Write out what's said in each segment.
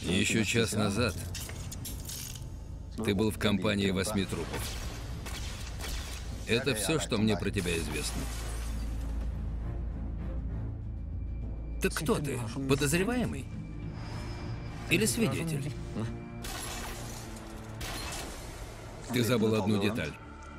Еще час назад ты был в компании 8 трупов. Это все, что мне про тебя известно. Так кто ты? Подозреваемый? Или свидетель? Ты забыл одну деталь.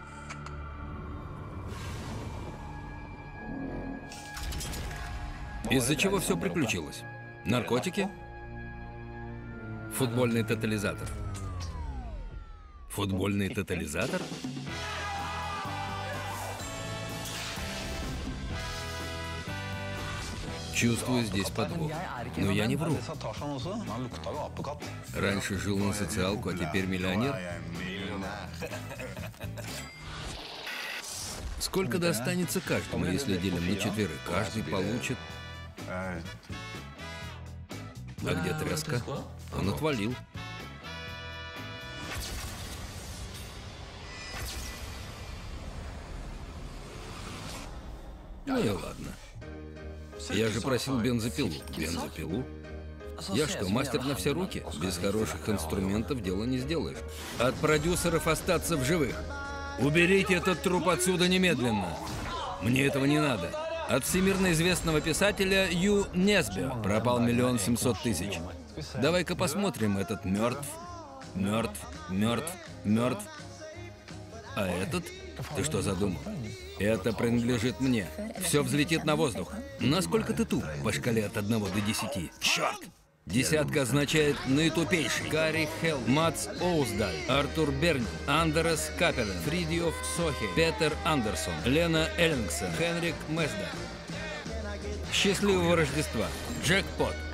Из-за чего все приключилось? Наркотики? Футбольный тотализатор. Футбольный тотализатор? Чувствую здесь подвох. Но я не вру. Раньше жил на социалку, а теперь миллионер? Сколько достанется каждому, если делим на 4? Каждый получит... А где тряска? Он отвалил. Ну и ладно. Я же просил бензопилу. Бензопилу? Я что, мастер на все руки? Без хороших инструментов дело не сделаешь. От продюсеров остаться в живых. Уберите этот труп отсюда немедленно. Мне этого не надо. От всемирно известного писателя Ю Несбио пропал 1 700 000. Давай-ка посмотрим, этот мертв, мертв, мертв, мертв. А этот? Ты что задумал? Это принадлежит мне. Все взлетит на воздух. Насколько ты туп по шкале от 1 до 10? Черт! Десятка означает наитупейший. Гарри Хелл, Мац Оуздаль, Артур Бернин, Андерес Капелен, Фридьёф Сохе, Петер Андерсон, Лена Эллингсон, Хенрик Месда. Счастливого Рождества. Джекпот.